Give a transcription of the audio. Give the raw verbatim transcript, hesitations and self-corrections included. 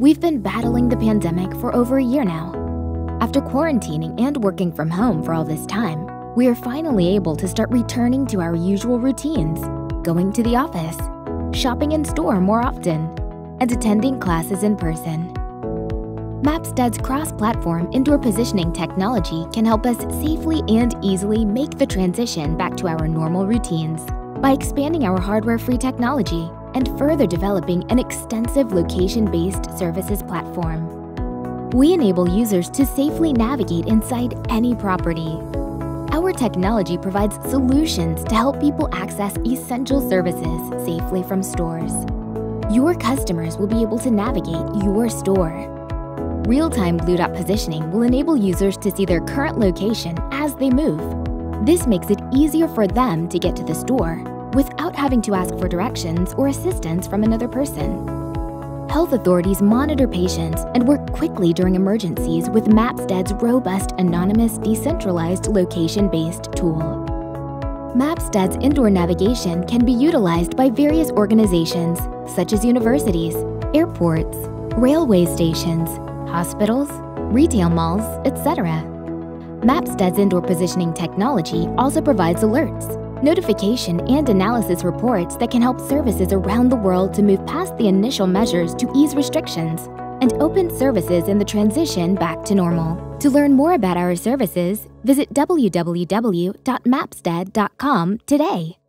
We've been battling the pandemic for over a year now. After quarantining and working from home for all this time, we are finally able to start returning to our usual routines, going to the office, shopping in store more often, and attending classes in person. Mapsted's cross-platform indoor positioning technology can help us safely and easily make the transition back to our normal routines by expanding our hardware-free technology and further developing an extensive location-based services platform. We enable users to safely navigate inside any property. Our technology provides solutions to help people access essential services safely from stores. Your customers will be able to navigate your store. Real-time Blue Dot positioning will enable users to see their current location as they move. This makes it easier for them to get to the store without having to ask for directions or assistance from another person. Health authorities monitor patients and work quickly during emergencies with Mapsted's robust, anonymous, decentralized location-based tool. Mapsted's indoor navigation can be utilized by various organizations such as universities, airports, railway stations, hospitals, retail malls, et cetera. Mapsted's indoor positioning technology also provides alerts, notification and analysis reports that can help services around the world to move past the initial measures to ease restrictions and open services in the transition back to normal. To learn more about our services, visit w w w dot mapsted dot com today.